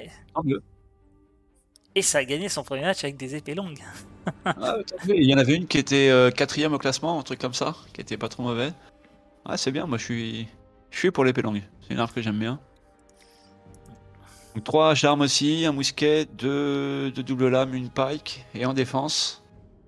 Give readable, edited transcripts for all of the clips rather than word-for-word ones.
Tant mieux. Et ça a gagné son premier match avec des épées longues. Ah, tant mieux. Il y en avait une qui était 4ème au classement, un truc comme ça, qui était pas trop mauvais. Ah, c'est bien, moi je suis pour l'épée longue. C'est une arme que j'aime bien. Donc 3 haches d'armes aussi, un mousquet, 2 de double lame, une pike, et en défense.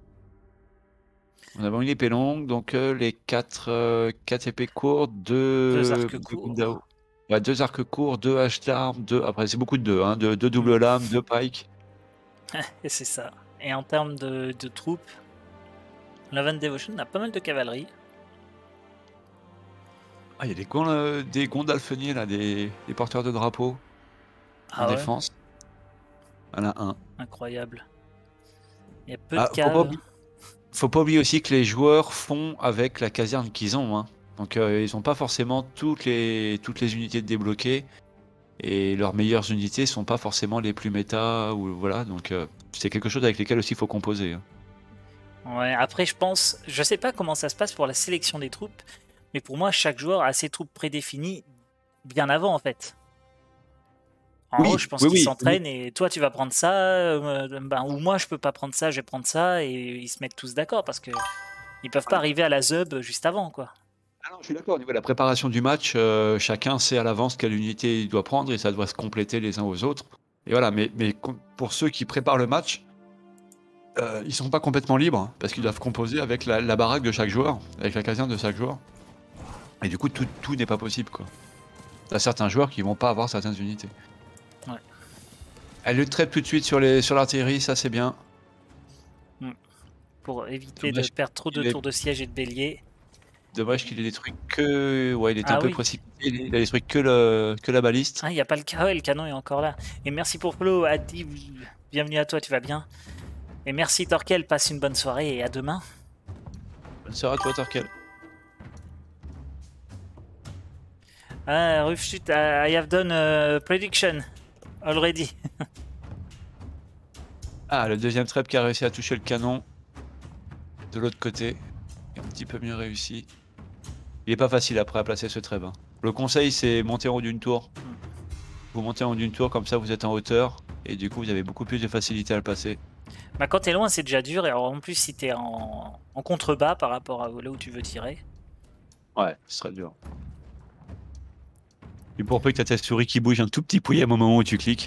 On a une épée longue, donc les 4 épées courtes, 2 2 arcs courts. Gundao. Ouais, 2 arcs courts, 2 haches d'armes, 2. Après, c'est beaucoup de 2, hein. 2 double lames, 2 pikes. Et c'est ça. Et en termes de troupes, Love Devotion a pas mal de cavalerie. Ah, il y a des Gondolfeniers, là, des porteurs de drapeaux en Ah ouais, défense. Il y en a un. incroyable. Il y a peu de Ah, caves. faut pas oublier aussi que les joueurs font avec la caserne qu'ils ont, hein. Donc ils ont pas forcément toutes les unités débloquées et leurs meilleures unités sont pas forcément les plus méta ou voilà, donc c'est quelque chose avec lesquels aussi il faut composer, hein. Ouais, après je sais pas comment ça se passe pour la sélection des troupes, mais pour moi chaque joueur a ses troupes prédéfinies bien avant en fait. En gros, Oui, je pense oui, qu'ils oui, oui. s'entraînent et toi tu vas prendre ça, ou moi je peux pas prendre ça, je vais prendre ça, et ils se mettent tous d'accord parce que ils peuvent pas arriver à la ZUB juste avant quoi. Ah non, je suis d'accord, au niveau de la préparation du match, chacun sait à l'avance quelle unité il doit prendre et ça doit se compléter les uns aux autres. Et voilà, mais pour ceux qui préparent le match, ils sont pas complètement libres, hein, parce qu'ils doivent composer avec la baraque de chaque joueur, avec la caserne de chaque joueur. Et du coup, tout n'est pas possible, quoi. T'as certains joueurs qui vont pas avoir certaines unités. Ouais. Elle le traite tout de suite sur l'artillerie, ça c'est bien. Pour éviter de Dommage perdre trop de qu'il ait, tours de siège et de bélier. dommage qu'il ait détruit que. Ouais, il était un Ah peu oui. précipité, il a détruit que la baliste. Ah, il n'y a pas le canon, le canon est encore là. Et merci pour follow, Adi, bienvenue à toi, tu vas bien. Et merci Torkel, passe une bonne soirée et à demain. Bonne soirée à toi, Torkel. Ah, Rufchut, I have done a prediction already. Ah, le deuxième trap qui a réussi à toucher le canon de l'autre côté. Un petit peu mieux réussi. Il est pas facile après à placer ce trap, hein. Le conseil, c'est monter en haut d'une tour. Vous montez en haut d'une tour, comme ça vous êtes en hauteur. Et du coup, vous avez beaucoup plus de facilité à le passer. Bah, quand t'es loin, c'est déjà dur. Et alors, en plus, si t'es en contrebas par rapport à là où tu veux tirer. Ouais, ce serait dur. Et pour peu que t'as ta souris qui bouge un tout petit pouillet au moment où tu cliques.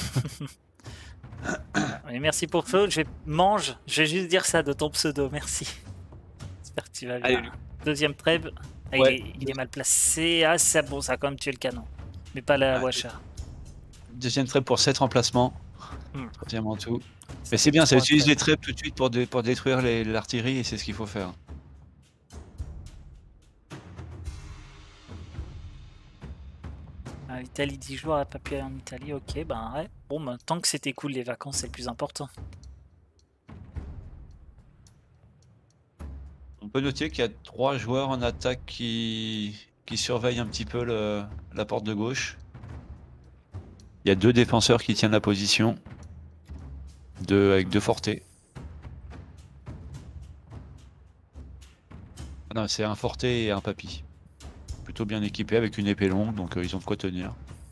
Et merci pour follow. Je vais juste dire ça de ton pseudo. Merci. J'espère que tu vas bien. Allez, Deuxième trêve. Ah, ouais. il est mal placé. Ah, c'est bon, ça a quand même tué le canon. Mais pas la Ouais. Washa. Deuxième trap pour 7 remplacements. Troisième en tout. Mais c'est bien, ça utilise les traps tout de suite pour détruire l'artillerie et c'est ce qu'il faut faire. Italie 10 jours à papier en Italie, ok, ben ouais. Bon, ben, tant que c'était cool les vacances, c'est le plus important. On peut noter qu'il y a 3 joueurs en attaque qui surveillent un petit peu la porte de gauche. Il y a 2 défenseurs qui tiennent la position. Avec 2 fortés. Ah non, c'est un forté et un papy. Plutôt bien équipés avec une épée longue, donc ils ont de quoi tenir.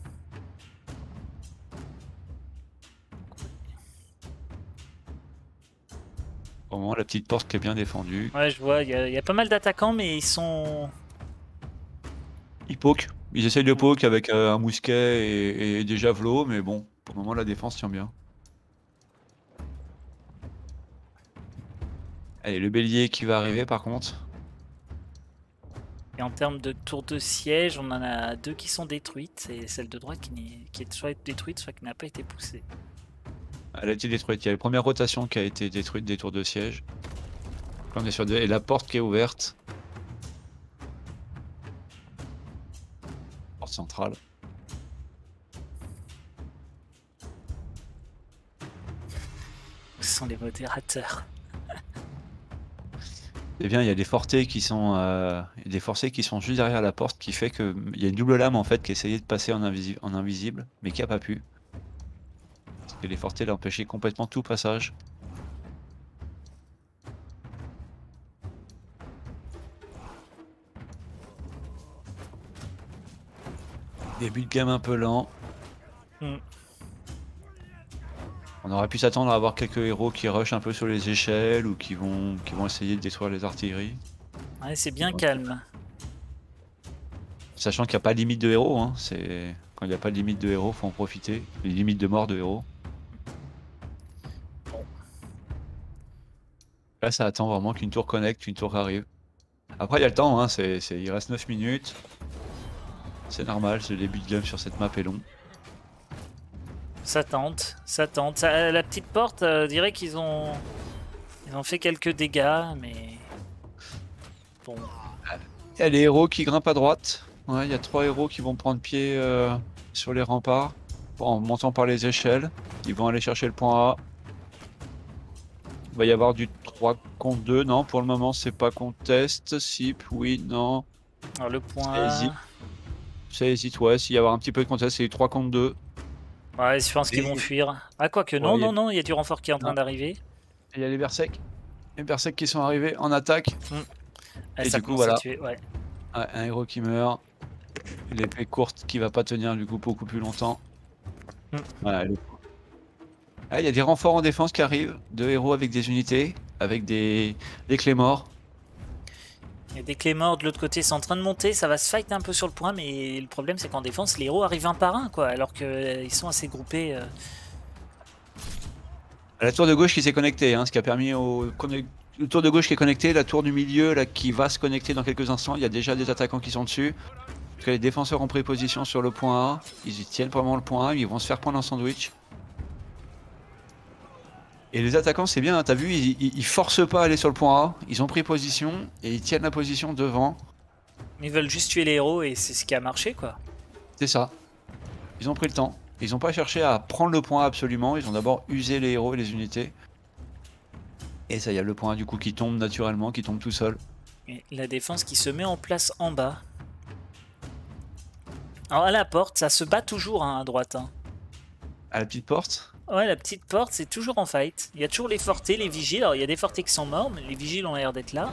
Au moment, la petite porte qui est bien défendue. Ouais, je vois, il y a pas mal d'attaquants, mais ils sont... Ils poke. Ils essayent de poke avec un mousquet et des javelots, mais bon, pour le moment, la défense tient bien. Allez, le bélier qui va arriver par contre. Et en termes de tour de siège, on en a 2 qui sont détruites, et celle de droite qui est soit détruite, soit qui n'a pas été poussée. Elle a été détruite. Il y a la première rotation qui a été détruite des tours de siège. Là, on est sur et la porte qui est ouverte. Porte centrale. Ce sont les modérateurs. Eh bien, il y a des fortés qui sont, juste derrière la porte, qui fait que il y a une double lame en fait qui essayait de passer en invisible, mais qui a pas pu. Parce que les fortés l'empêchaient complètement tout passage. Début de gamme un peu lent. On aurait pu s'attendre à avoir quelques héros qui rushent un peu sur les échelles ou qui vont essayer de détruire les artilleries. Ouais, c'est bien calme. Sachant qu'il n'y a pas de limite de héros, hein. Quand il n'y a pas de limite de héros, faut en profiter. Les limites de mort de héros. Là, ça attend vraiment qu'une tour connecte, qu'une tour arrive. Après, il y a le temps, hein. Il reste 9 minutes. C'est normal, le début de game sur cette map est long. Ça tente, ça tente. La petite porte, on dirait qu'ils ont fait quelques dégâts, mais bon. Il y a les héros qui grimpent à droite. Ouais, il y a 3 héros qui vont prendre pied sur les remparts en montant par les échelles. Ils vont aller chercher le point A. Il va y avoir du 3 contre 2. Non, pour le moment, c'est pas contest. Si, oui, non. Alors le point. Ça hésite, ouais. S'il y avoir un petit peu de contest, c'est du 3 contre 2. Ouais, je pense qu'ils vont fuir. Ah, quoique, non, Ouais, non, non, il y a du renfort qui est en train Non. d'arriver. Il y a les Berserk. Les Berserk qui sont arrivés en attaque. Ah, Et ça du coup, commence à voilà. tuer, ouais. Ouais, un héros qui meurt. L'épée courte qui va pas tenir du coup beaucoup plus longtemps. Voilà, ah, il y a des renforts en défense qui arrivent. 2 héros avec des unités, avec des Claymores. Il y a des clés morts de l'autre côté, c'est en train de monter, ça va se fight un peu sur le point, mais le problème c'est qu'en défense, les héros arrivent un par un, quoi, alors qu'ils sont assez groupés. La tour de gauche qui s'est connectée, hein, ce qui a permis le tour de gauche qui est connecté, la tour du milieu là, qui va se connecter dans quelques instants. Il y a déjà des attaquants qui sont dessus. Parce que les défenseurs ont pris position sur le point A. Ils y tiennent vraiment le point A, ils vont se faire prendre en sandwich. Et les attaquants, c'est bien, hein, t'as vu, ils forcent pas à aller sur le point A. Ils ont pris position et ils tiennent la position devant. Ils veulent juste tuer les héros et c'est ce qui a marché, quoi. C'est ça. Ils ont pris le temps. Ils n'ont pas cherché à prendre le point A absolument. Ils ont d'abord usé les héros et les unités. Et ça y a le point A du coup qui tombe naturellement, qui tombe tout seul. Et la défense qui se met en place en bas. Alors à la porte, ça se bat toujours hein, à droite. Hein. À la petite porte. Ouais, la petite porte, c'est toujours en fight. Il y a toujours les fortés, les vigiles. Alors il y a des fortés qui sont morts, mais les vigiles ont l'air d'être là.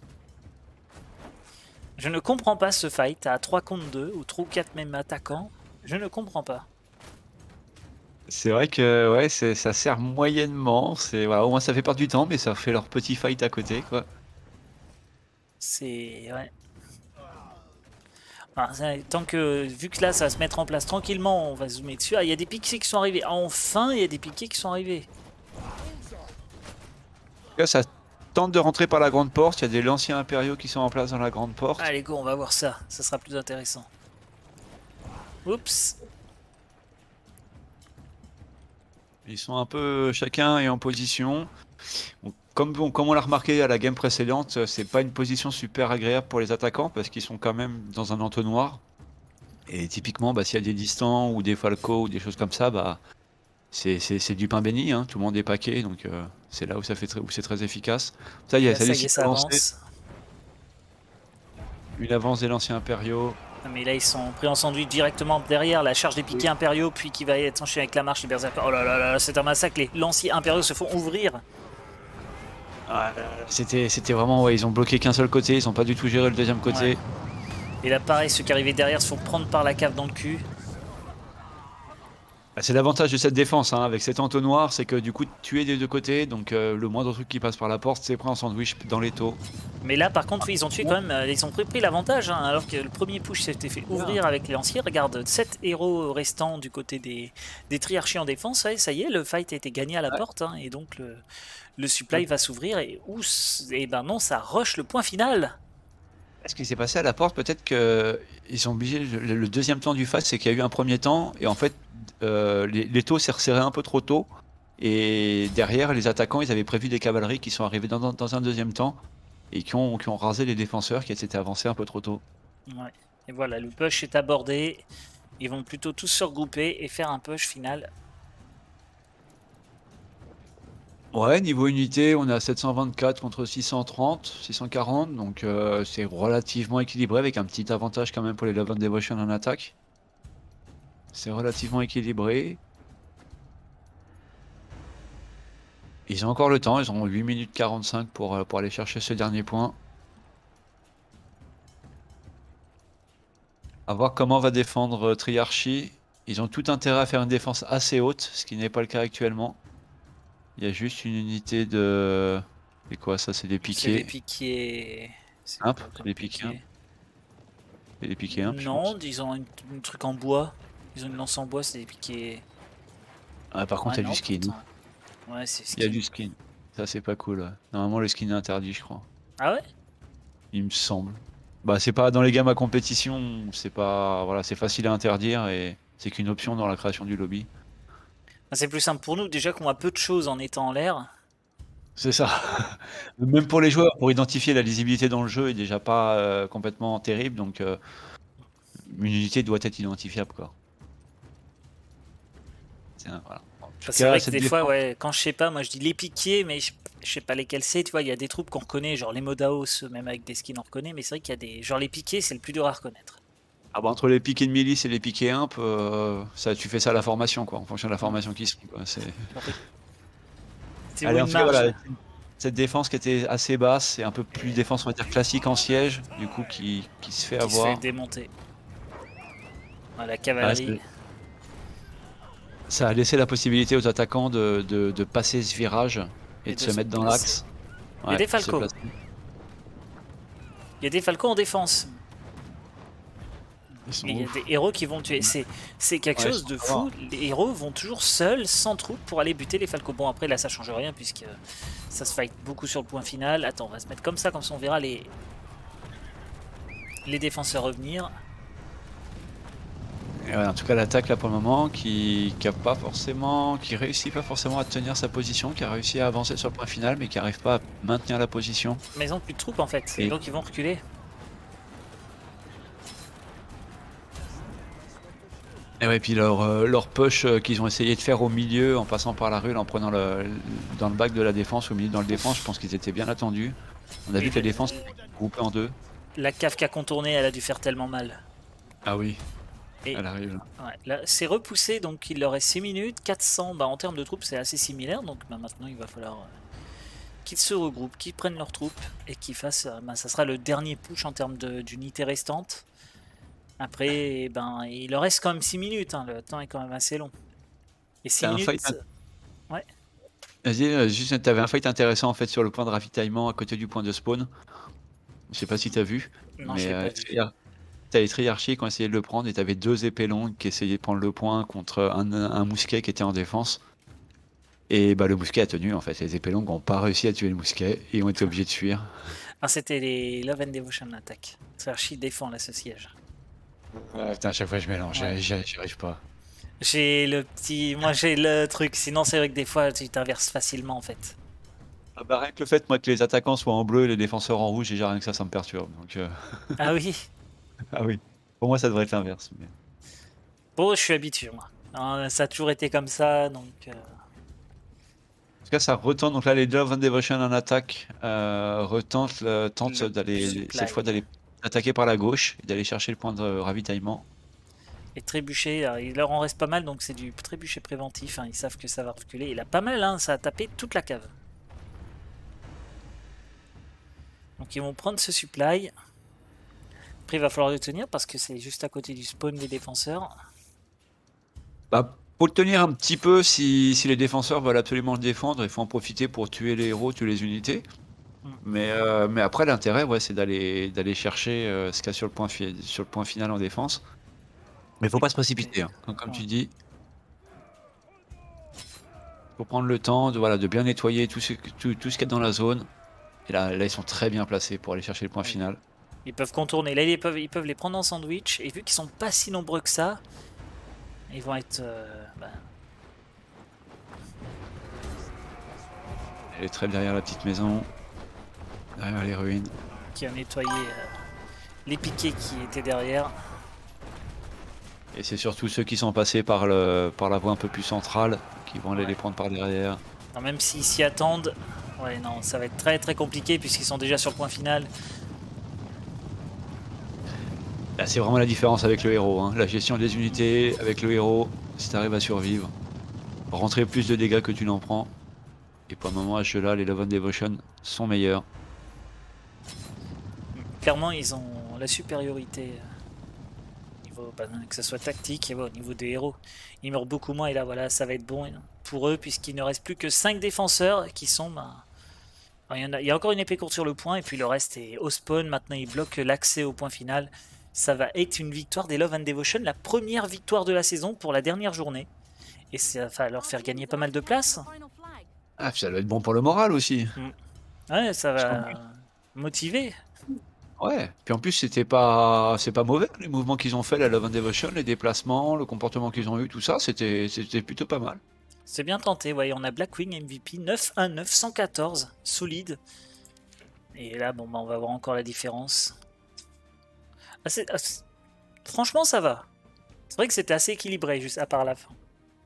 Je ne comprends pas ce fight à 3 contre 2 ou 3 ou 4 même attaquants. Je ne comprends pas. C'est vrai que ouais, ça sert moyennement. Voilà, au moins ça fait perdre du temps, mais ça fait leur petit fight à côté, quoi. C'est ouais. Enfin, tant que vu que là ça va se mettre en place tranquillement, on va zoomer dessus. Ah, il y a des piquets qui sont arrivés. Enfin, il y a des piquets qui sont arrivés. Là, ça tente de rentrer par la grande porte. Il y a des lanciers impériaux qui sont en place dans la grande porte. Allez go, on va voir ça. Ça sera plus intéressant. Oups. Ils sont un peu chacun est en position. Comme on l'a remarqué à la game précédente, c'est pas une position super agréable pour les attaquants parce qu'ils sont quand même dans un entonnoir. Et typiquement, bah, s'il y a des distants ou des falcos ou des choses comme ça, bah, c'est du pain béni. Hein. Tout le monde est paqué, donc c'est là où où c'est très efficace. Ça y est, Là, ça y est, ça avancé. avance. Une avance des lanciers impériaux. Mais là, ils sont pris en sandwich directement derrière la charge des piquets impériaux, puis qui va être enchaîné avec la marche des berserkers. Oh là là là, c'est un massacre. Les lanciers impériaux se font ouvrir. C'était vraiment, ouais, ils ont bloqué qu'un seul côté, ils ont pas du tout géré le deuxième côté. Ouais. Et là, pareil, ceux qui arrivaient derrière se font prendre par la cave dans le cul. Bah, c'est l'avantage de cette défense, hein, avec cet entonnoir, c'est que du coup tu es des deux côtés, donc le moindre truc qui passe par la porte, c'est pris en sandwich dans les taux. Mais là, par contre, oui, ils ont tué quand même, ils ont pris l'avantage, hein, alors que le premier push s'était fait ouvrir avec les lanciers. Regarde, 7 héros restants du côté des triarchies en défense. Ouais, ça y est, le fight a été gagné à la porte, hein, et donc le supply va s'ouvrir, et ben non, ça rush le point final. Ce qui s'est passé à la porte, peut-être qu'ils sont obligés. Le deuxième temps du fight, c'est qu'il y a eu un premier temps, et en fait, les taux s'est resserré un peu trop tôt. Et derrière, les attaquants, ils avaient prévu des cavaleries qui sont arrivés dans un deuxième temps, et qui ont rasé les défenseurs qui s'étaient avancés un peu trop tôt. Ouais. Et voilà, le push est abordé. Ils vont plutôt tous se regrouper et faire un push final. Ouais, niveau unité, on est à 724 contre 630, 640, donc c'est relativement équilibré avec un petit avantage quand même pour les Love and Devotion en attaque. C'est relativement équilibré. Ils ont encore le temps, ils ont 8 minutes 45 pour aller chercher ce dernier point. À voir comment va défendre Triarchy. Ils ont tout intérêt à faire une défense assez haute, ce qui n'est pas le cas actuellement. Il y a juste une unité de... C'est quoi ça? C'est des C'est des piquets. piquets. C'est Imp, quoi comme les piquets imp. piquet? C'est des piquets imp, je Non, pense. ils ont un truc en bois. Ils ont une lance en bois, c'est des piquets. Ah, par contre, Ouais, il y a du non, skin. pourtant. Ouais, c'est Il y a skin. du skin. Ça, c'est pas cool. Ouais. Normalement, le skin est interdit, je crois. Ah ouais? Il me semble. Bah, c'est pas dans les gammes à compétition, c'est pas. Voilà, c'est facile à interdire et c'est qu'une option dans la création du lobby. C'est plus simple pour nous, déjà qu'on a peu de choses en étant en l'air. C'est ça. Même pour les joueurs, pour identifier la lisibilité dans le jeu est déjà pas complètement terrible, donc une unité doit être identifiable, quoi. Voilà. En tout C'est cas, vrai que cette des fois, défense. ouais, quand je sais pas, moi je dis les piquiers, mais je sais pas lesquels c'est, tu vois, il y a des troupes qu'on reconnaît, genre les Modaos, même avec des skins on reconnaît, mais c'est vrai qu'il y a des. Genre les piquiers, c'est le plus dur à reconnaître. Ah bah, entre les piquets de milice et les piquets imp, ça, tu fais ça à la formation, quoi, en fonction de la formation qui suit, quoi. C'est où Allez, en une tout cas, marge voilà, cette défense qui était assez basse et un peu plus défense, on va dire, classique en siège, du coup, qui se fait qui se fait avoir. démonter. Ah, la Ouais, cavalerie. ça a laissé la possibilité aux attaquants de passer ce virage et Et de de se se mettre dans placer. l'axe. Il y a Ouais, des de se falcos. placer. Il y a des falcos en défense. Ils sont Et il y a ouf. des héros qui vont tuer. C'est quelque Ouais, ils chose sont de forts. fou. Les héros vont toujours seuls, sans troupes, pour aller buter les falcos. Bon, après, là, ça change rien, puisque ça se fight beaucoup sur le point final. Attends, on va se mettre comme ça on verra les défenseurs revenir. Et ouais, en tout cas, l'attaque là pour le moment, qui réussit pas forcément à tenir sa position, qui a réussi à avancer sur le point final, mais qui arrive pas à maintenir la position. Mais ils ont plus de troupes en fait, et Et donc ils vont reculer. Et ouais, puis leur push qu'ils ont essayé de faire au milieu en passant par la rue, en prenant dans le bac de la défense, au milieu dans le défense, je pense qu'ils étaient bien attendus. On a vu Et que la défense était groupée en deux. la cave qui a contourné, elle a dû faire tellement mal. Ah oui, Et elle arrive. ouais, là, c'est repoussé, donc il leur reste 6 minutes, 400. Bah, en termes de troupes, c'est assez similaire, donc bah, maintenant il va falloir qu'ils se regroupent, qu'ils prennent leurs troupes et qu'ils fassent. Bah, ça sera le dernier push en termes d'unités restantes. Après, ben, il leur reste quand même 6 minutes, hein, le temps est quand même assez long. Et 6 T'as un fight. minutes. Ouais, Vas-y, juste, t'avais un fight intéressant en fait sur le point de ravitaillement à côté du point de spawn. Je sais pas si t'as vu, non, je mais l'ai pas vu. t'as les triarchies qui ont essayé de le prendre et t'avais deux épées longues qui essayaient de prendre le point contre un mousquet qui était en défense. Et bah le mousquet a tenu en fait. Les épées longues n'ont pas réussi à tuer le mousquet et ont été obligés de fuir. Ah, c'était les Love and Devotion attack. Archie défend là ce siège. Ouais, putain, à chaque fois je mélange, Ouais. j'y arrive pas. J'ai le petit. Moi j'ai le truc, sinon c'est vrai que des fois tu t'inverses facilement en fait. Ah bah rien que le fait moi que les attaquants soient en bleu et les défenseurs en rouge, déjà rien que ça me perturbe. Donc Ah oui. ah oui. Pour moi ça devrait être l'inverse. Mais... Bon, je suis habitué moi. Hein, ça a toujours été comme ça, donc. En tout cas ça retente, donc là les Love and Devotion en attaque tentent Le d'aller cette fois supply. d'aller attaquer par la gauche et d'aller chercher le point de ravitaillement. Et trébucher, il leur en reste pas mal, donc c'est du trébucher préventif. Hein, ils savent que ça va reculer. Il a pas mal, hein, ça a tapé toute la cave. Donc ils vont prendre ce supply. Après il va falloir le tenir parce que c'est juste à côté du spawn des défenseurs. Bah, pour le tenir un petit peu, si les défenseurs veulent absolument le défendre, il faut en profiter pour tuer les héros, tuer les unités. Mais après, l'intérêt, ouais, c'est d'aller chercher ce qu'il y a sur le point final en défense. Mais il faut pas se précipiter, hein. Comme tu dis. Faut prendre le temps de bien nettoyer tout ce qu'il y a dans la zone. Et là, ils sont très bien placés pour aller chercher le point final. Ils peuvent contourner. Là, ils peuvent les prendre en sandwich. Et vu qu'ils sont pas si nombreux que ça, ils vont être. Elle est très derrière la petite maison. Derrière les ruines. Qui a nettoyé les piquets qui étaient derrière. Et c'est surtout ceux qui sont passés par la voie un peu plus centrale qui vont aller les prendre par derrière. Non, même s'ils s'y attendent, ouais, non, ça va être très très compliqué puisqu'ils sont déjà sur le point final. Là, c'est vraiment la différence avec le héros, hein. La gestion des unités avec le héros, si tu arrives à survivre, rentrer plus de dégâts que tu n'en prends. Et pour le moment, à ce jeu-là, les Love and Devotion sont meilleurs. Clairement, ils ont la supériorité. Que ce soit tactique et au niveau des héros. Ils meurent beaucoup moins et là, voilà, ça va être bon pour eux, puisqu'il ne reste plus que 5 défenseurs qui sont... enfin, il y a encore une épée courte sur le point, et puis le reste est au spawn. Maintenant, ils bloquent l'accès au point final. Ça va être une victoire des Love and Devotion, la première victoire de la saison pour la dernière journée. Et ça va leur faire gagner pas mal de place. Ah, puis ça doit être bon pour le moral aussi. Ouais, ça Parce qu'en va motiver. Ouais, puis en plus c'est pas mauvais les mouvements qu'ils ont fait, la Love and Devotion, les déplacements, le comportement qu'ils ont eu, tout ça, c'était plutôt pas mal. C'est bien tenté, ouais. On a Blackwing MVP 9-1-9, 114, solide. Et là, bon, bah, on va voir encore la différence. Franchement, ça va. C'est vrai que c'était assez équilibré, juste à part la fin.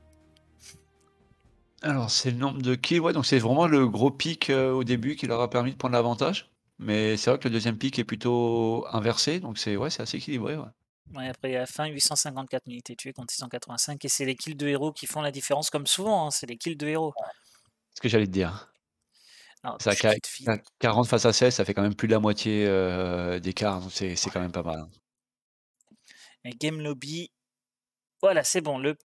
Alors c'est le nombre de kills, ouais, donc c'est vraiment le gros pic au début qui leur a permis de prendre l'avantage. Mais c'est vrai que le deuxième pic est plutôt inversé, donc c'est ouais, c'est assez équilibré, ouais. Ouais, après, à la fin, 854 unités tuées contre 685. Et c'est les kills de héros qui font la différence, comme souvent, hein, c'est les kills de héros. Ce que j'allais te dire. Alors, Ça, je te file. 40 face à 16, ça fait quand même plus de la moitié d'écart, donc c'est quand même pas mal, hein. Et Game Lobby. Voilà, c'est bon. Le